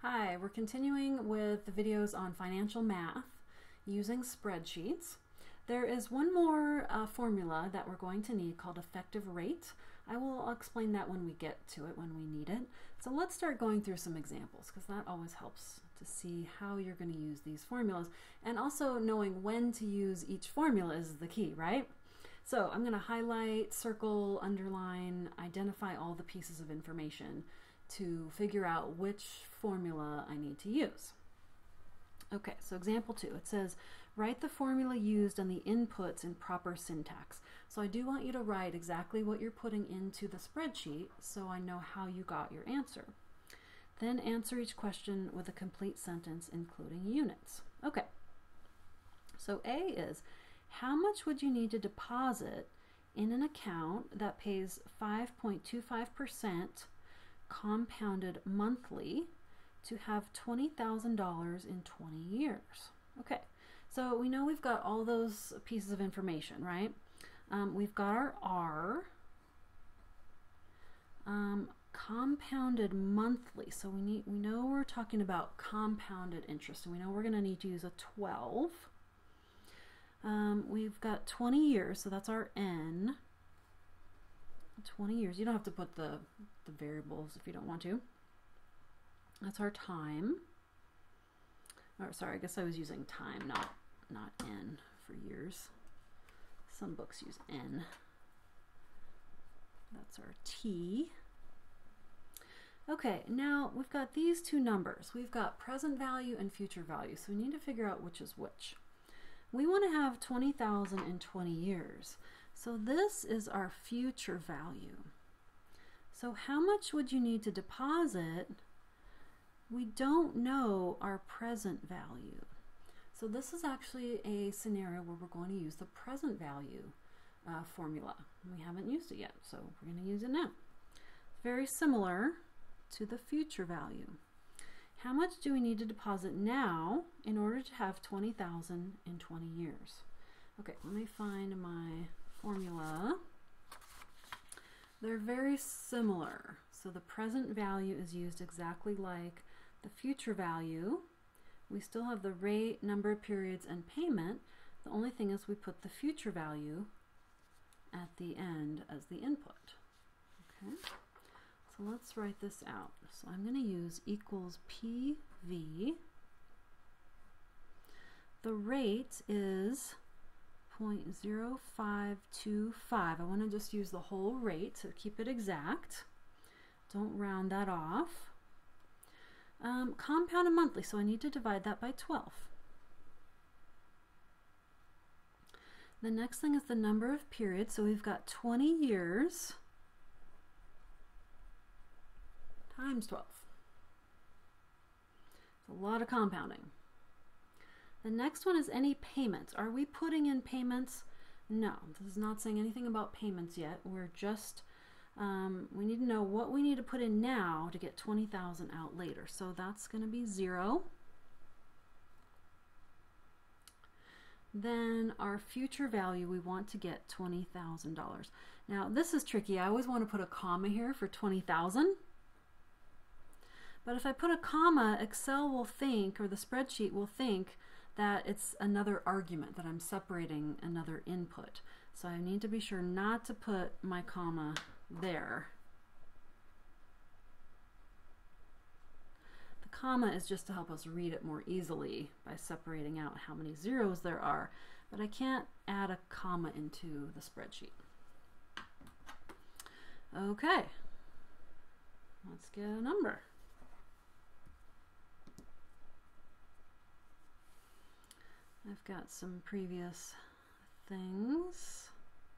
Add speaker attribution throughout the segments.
Speaker 1: Hi, we're continuing with the videos on financial math using spreadsheets. There is one more formula that we're going to need called effective rate. I'll explain that when we get to it, when we need it. So let's start going through some examples because that always helps to see how you're going to use these formulas. And also knowing when to use each formula is the key, right? So I'm going to highlight, circle, underline, identify all the pieces of information to figure out which formula I need to use. Okay, so example 2, it says, write the formula used on the inputs in proper syntax. So I do want you to write exactly what you're putting into the spreadsheet so I know how you got your answer. Then answer each question with a complete sentence including units. Okay, so A is, how much would you need to deposit in an account that pays 5.25% compounded monthly to have $20,000 in 20 years. Okay, so we know we've got all those pieces of information, right? We've got our R, compounded monthly. So we know we're talking about compounded interest, and we know we're going to need to use a 12. We've got 20 years, so that's our N. 20 years. You don't have to put the variables if you don't want to. That's our time. Or sorry, I guess I was using time, not N for years. Some books use N. That's our T. Okay, now we've got these two numbers. We've got present value and future value, so we need to figure out which is which. We want to have 20,000 in 20 years. So this is our future value. So how much would you need to deposit? We don't know our present value. So this is actually a scenario where we're going to use the present value formula. We haven't used it yet, so we're going to use it now. Very similar to the future value. How much do we need to deposit now in order to have 20,000 in 20 years? Okay, let me find my formula. They're very similar. So the present value is used exactly like the future value. We still have the rate, number of periods, and payment. The only thing is we put the future value at the end as the input. Okay, so let's write this out. So I'm going to use equals PV. The rate is 0.0525. I want to just use the whole rate to keep it exact. Don't round that off. Compounded monthly, so I need to divide that by 12. The next thing is the number of periods, so we've got 20 years times 12. It's a lot of compounding. The next one is any payments. Are we putting in payments? No, this is not saying anything about payments yet. We're just, we need to know what we need to put in now to get 20,000 out later. So that's going to be 0. Then our future value, we want to get $20,000. Now this is tricky. I always want to put a comma here for 20,000. But if I put a comma, Excel will think, or the spreadsheet will think, that it's another argument, that I'm separating another input. So I need to be sure not to put my comma there. The comma is just to help us read it more easily by separating out how many zeros there are, but I can't add a comma into the spreadsheet. Okay, let's get a number. I've got some previous things.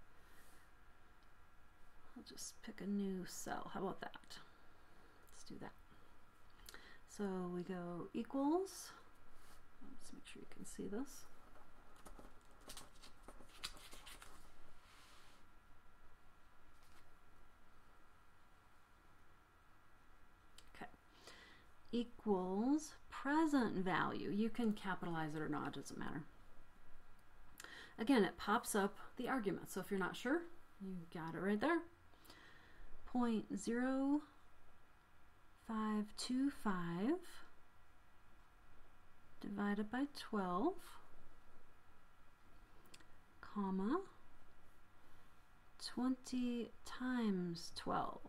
Speaker 1: I'll just pick a new cell. How about that? Let's do that. So we go equals. Let's make sure you can see this. Okay. Equals present value. You can capitalize it or not, it doesn't matter. Again, it pops up the argument. So if you're not sure, you got it right there. 0.0525 divided by 12, comma, 20 times 12,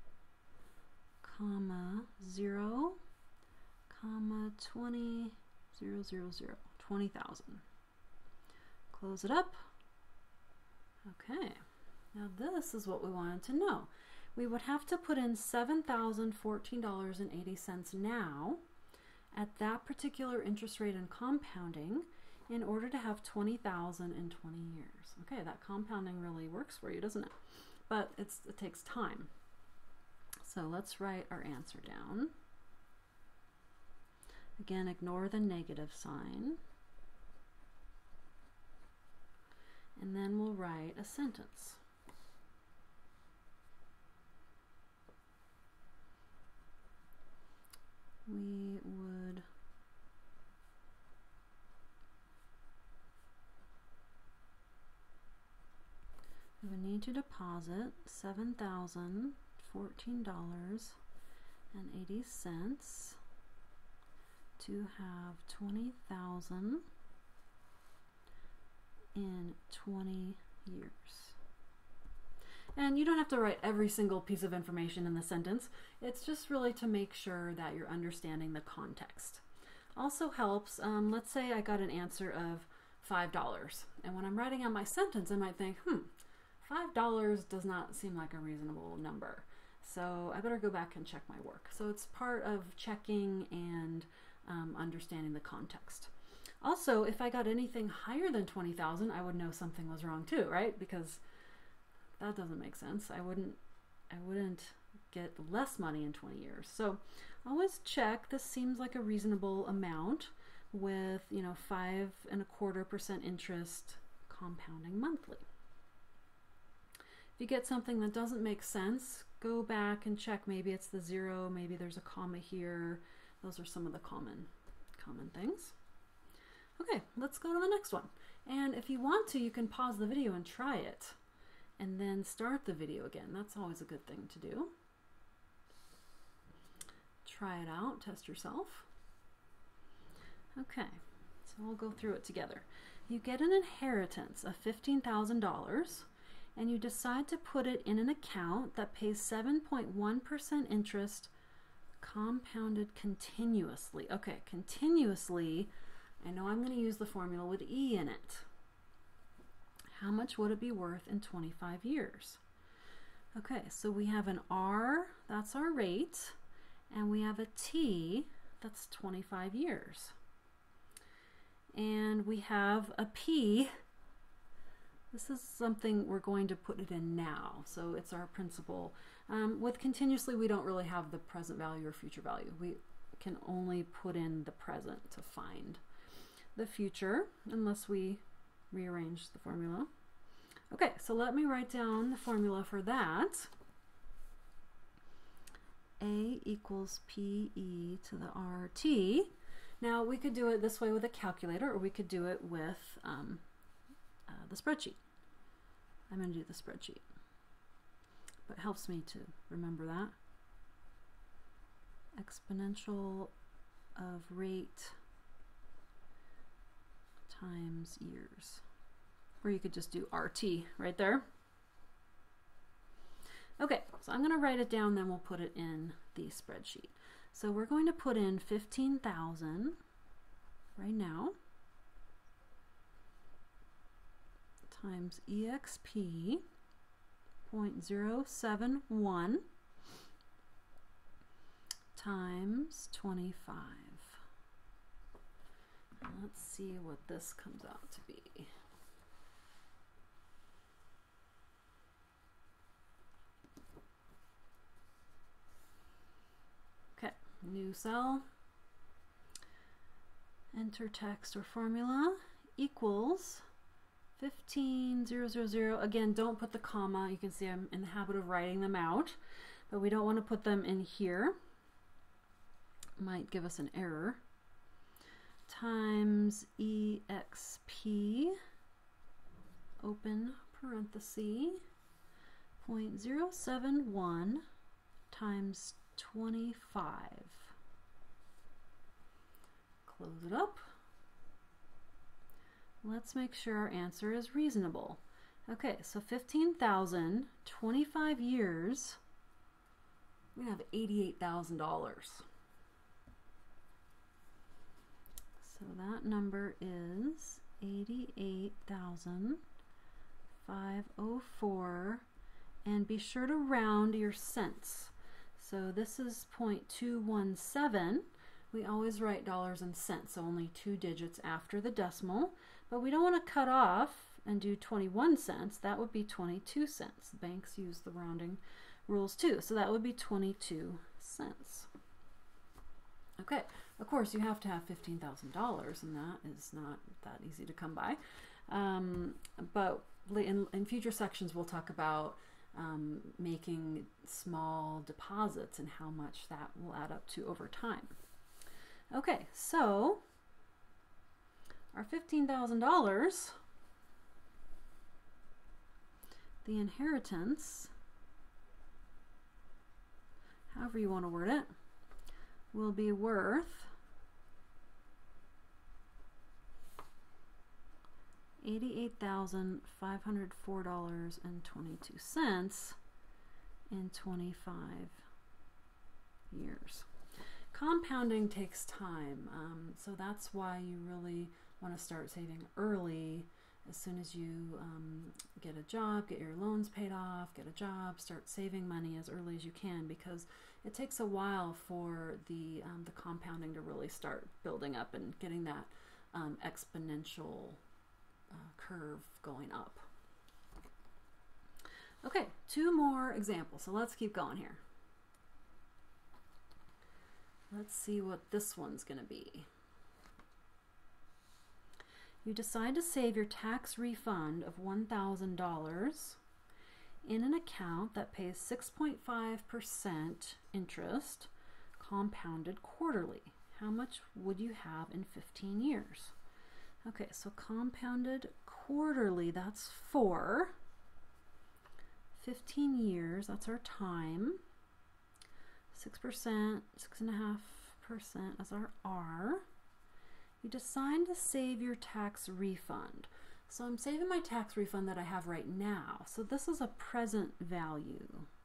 Speaker 1: comma, 0, comma, 20, 0, 0, 0, 20,000. Close it up. Okay, now this is what we wanted to know. We would have to put in $7,014.80 now at that particular interest rate and compounding in order to have 20,000 in 20 years. Okay, that compounding really works for you, doesn't it? But it takes time. So let's write our answer down. Again, ignore the negative sign. And then we'll write a sentence. We would need to deposit $7,014.80 to have 20,000 in 20 years. And you don't have to write every single piece of information in the sentence. It's just really to make sure that you're understanding the context. Also helps, let's say I got an answer of $5. And when I'm writing out my sentence, I might think, $5 does not seem like a reasonable number. So I better go back and check my work. So it's part of checking and understanding the context. Also, if I got anything higher than 20,000, I would know something was wrong too, right? Because that doesn't make sense. I wouldn't get less money in 20 years. So always check. This seems like a reasonable amount with, 5.25% interest compounding monthly. If you get something that doesn't make sense, go back and check. Maybe it's the 0, maybe there's a comma here. Those are some of the common things. Okay, let's go to the next one. And if you want to, you can pause the video and try it, and then start the video again. That's always a good thing to do. Try it out, test yourself. Okay, so we'll go through it together. You get an inheritance of $15,000, and you decide to put it in an account that pays 7.1% interest compounded continuously. Okay, continuously. I know I'm going to use the formula with E in it. How much would it be worth in 25 years? Okay, so we have an R, that's our rate, and we have a T, that's 25 years. And we have a P. This is something we're going to put it in now, so it's our principal. With continuously, we don't really have the present value or future value. We can only put in the present to find the future, unless we rearrange the formula. Okay, so let me write down the formula for that. A equals PE to the RT. Now we could do it this way with a calculator, or we could do it with the spreadsheet. I'm going to do the spreadsheet, but it helps me to remember that. Exponential of rate times years. Or you could just do RT right there. Okay, so I'm going to write it down, then we'll put it in the spreadsheet. So we're going to put in 15,000 right now times EXP 0.071 times 25. Let's see what this comes out to be. Okay, new cell. Enter text or formula equals 15,000. Again, don't put the comma. You can see I'm in the habit of writing them out, but we don't want to put them in here. Might give us an error. Times EXP, open parenthesis, 0.071 times 25. Close it up. Let's make sure our answer is reasonable. Okay, so 15,000, 25 years, we have $88,000. So that number is 88,504, and be sure to round your cents. So this is 0.217. We always write dollars and cents, so only 2 digits after the decimal, but we don't want to cut off and do 21 cents. That would be 22 cents. Banks use the rounding rules too, so that would be 22 cents. Okay, of course you have to have $15,000, and that is not that easy to come by. But in future sections we'll talk about making small deposits and how much that will add up to over time. Okay, so our $15,000, the inheritance, however you want to word it, will be worth $88,504.22 in 25 years. Compounding takes time, so that's why you really want to start saving early. As soon as you get a job, get your loans paid off, get a job, start saving money as early as you can, because it takes a while for the compounding to really start building up and getting that exponential curve going up. Okay, 2 more examples, so let's keep going here. Let's see what this one's going to be. You decide to save your tax refund of $1,000 in an account that pays 6.5% interest compounded quarterly. How much would you have in 15 years? Okay, so compounded quarterly, that's 4. 15 years, that's our time. 6%, 6.5% as our R. You decide to save your tax refund. So I'm saving my tax refund that I have right now. So this is a present value.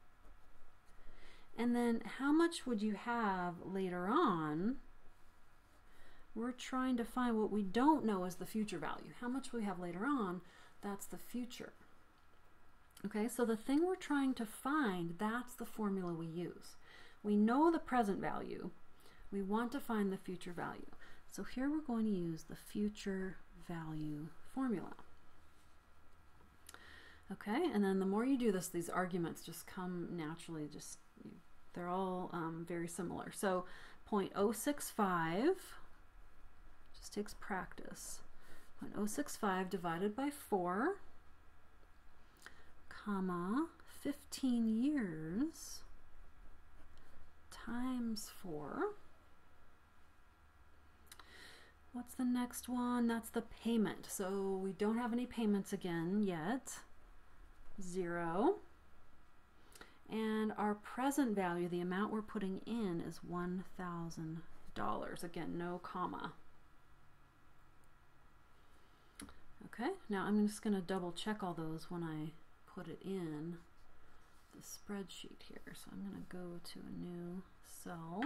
Speaker 1: And then how much would you have later on? We're trying to find what we don't know as the future value. How much we have later on, that's the future. Okay, so the thing we're trying to find, that's the formula we use. We know the present value. We want to find the future value. So here we're going to use the future value formula. Okay, and then the more you do this, these arguments just come naturally, they're all very similar. So 0.065 just takes practice. 0.065 divided by 4, comma, 15 years times 4. What's the next one? That's the payment. So we don't have any payments again yet. 0. And our present value, the amount we're putting in, is $1,000. Again, no comma. Okay, now I'm just going to double check all those when I put it in the spreadsheet here. So I'm going to go to a new cell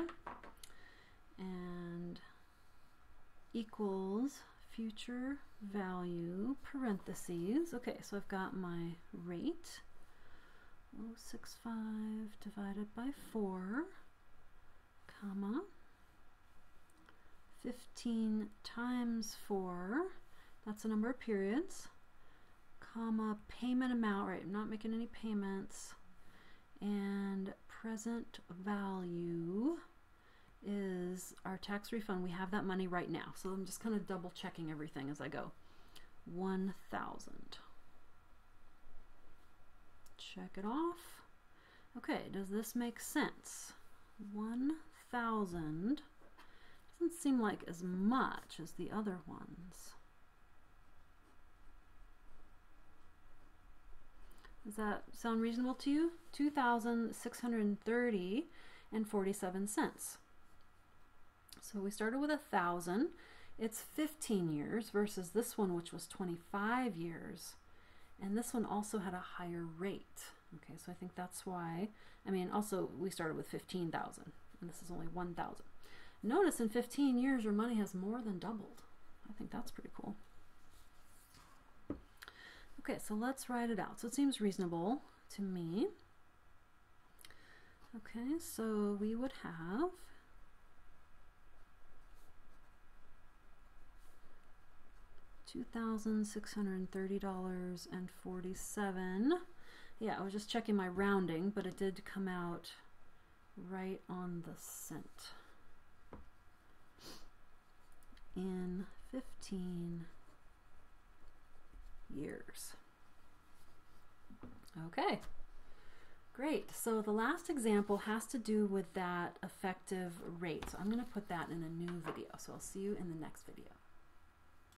Speaker 1: and equals future value parentheses. Okay, so I've got my rate, 0.065 divided by 4, comma, 15 times 4, that's the number of periods, comma, payment amount, right, I'm not making any payments, and present value is our tax refund. We have that money right now, so I'm just kind of double checking everything as I go. 1,000. Check it off. Okay, does this make sense? 1,000 doesn't seem like as much as the other ones. Does that sound reasonable to you? 2,630 and 47 cents. So we started with 1,000. It's 15 years versus this one, which was 25 years. And this one also had a higher rate. Okay, so I think that's why, I mean, also we started with 15,000 and this is only 1,000. Notice in 15 years, your money has more than doubled. I think that's pretty cool. Okay, so let's write it out. So it seems reasonable to me. Okay, so we would have $2,630.47. Yeah, I was just checking my rounding, but it did come out right on the cent. In 15 years. Okay, great. So the last example has to do with that effective rate. So I'm going to put that in a new video. So I'll see you in the next video.